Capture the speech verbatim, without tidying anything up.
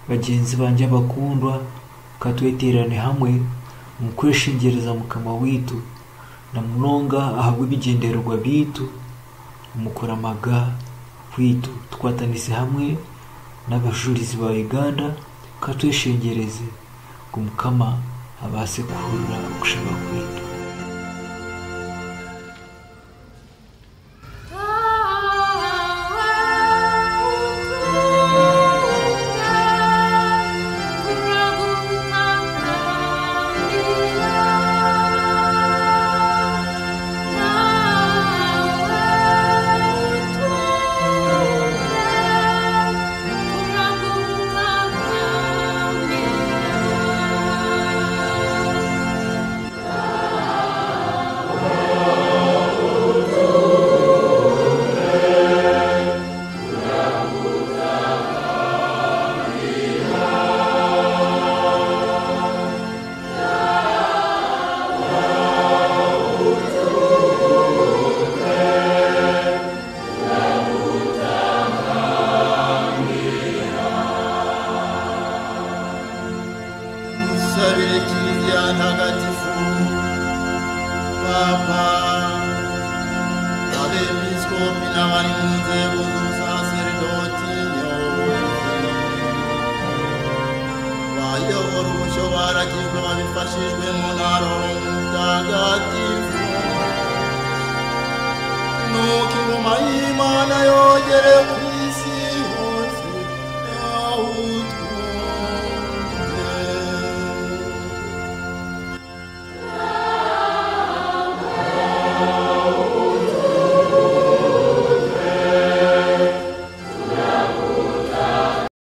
bagenzi banjye bakundwa, katweterane hamwe mu kweshengereza Mukama witu na munonga ahabwe ibigendererwa bitu umukoramaga witu, twatanise hamwe n'abajurizi ba Uganda katweshengereze ngo Mukama abase kuhurira gushaka kwitu. Sabire kiliziya ntagatifu Papa abepiskopi n'abari mu nzego z'ubusaserdoti bayobora umucyo baragijwe babifashijwemo na Roho Mutagatifu, nuko ingoma y'Imana yogere ku